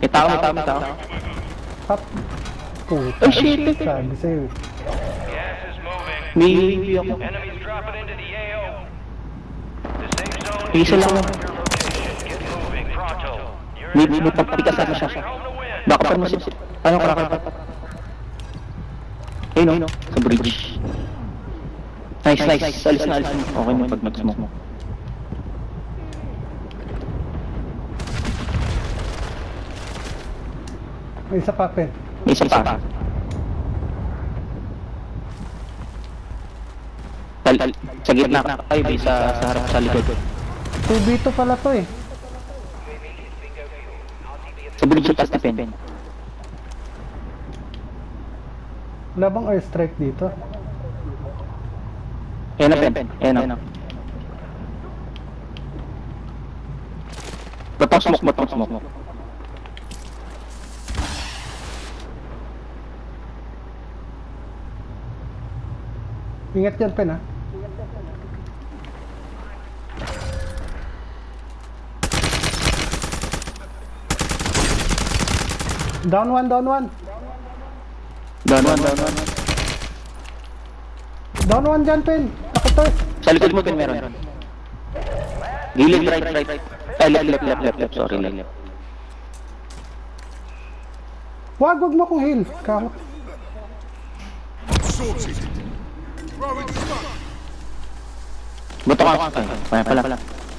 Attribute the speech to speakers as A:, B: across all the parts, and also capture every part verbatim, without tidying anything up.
A: May tao, may tao, may tao.
B: Hap. Puta.
A: Oh shit!
B: Sabi sa'yo.
A: May review ako. Isa lang. May may pagpikasan na siya. Baka pa naman siya. Ano ka rakal? Eh no, sa bridge. Nice, nice. Alis na, alis na. Okay mo pag mag-smoke mo.
B: May isa pa, Pen.
A: May isa pa. Tal, tal, sa gitna. Ay, may sa, sa harap sa likod.
B: two v two pala to eh.
A: Sa bridge sa taas na Pen.
B: Wala bang airstrike dito?
A: Ayan na Pen. Ayan na. Batang smoke, batang smoke.
B: Ingat yan, Pen, ha? Down one, down one.
A: Down one, down one.
B: Down one dyan, Pen. Ako to.
A: Sa likod mo Pen meron. Gilid, right, right. Ay, left, left, left, left, left. Sorry, left.
B: Wag, wag mo kong heal. Kamot.
A: Buto ka. Ay, kaya pala.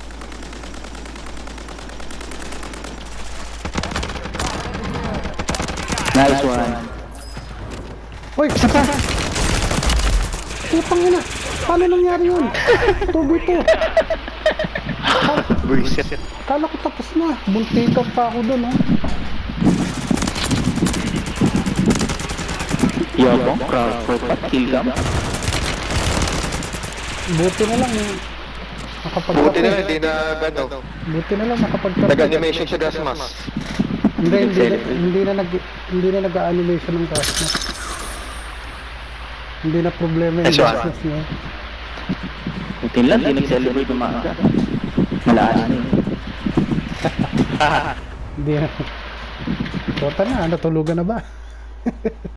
A: Nice one.
B: Uy, isa pa. Putang ina. Paano nangyari yun? two v two.
A: Buisit.
B: Kala ko tapos na. Buntikan pa ako dun, ha?
A: Yabong, crowd for pat, kill cam.
B: Buti na lang eh. Nakapagtapos.
C: Buti na lang, hindi na gano.
B: Buti na lang nakapagtapos.
C: Nag-animation sa gas mask.
B: Hindi, hindi, hindi na nag hindi na nag-animation ng gas mask. Hindi na problema yung gas mask niya.
A: Buti lang, hindi nag-celebrate yung maaga. Malaas na yun.
B: Hindi na. Tota na, natulugan na ba?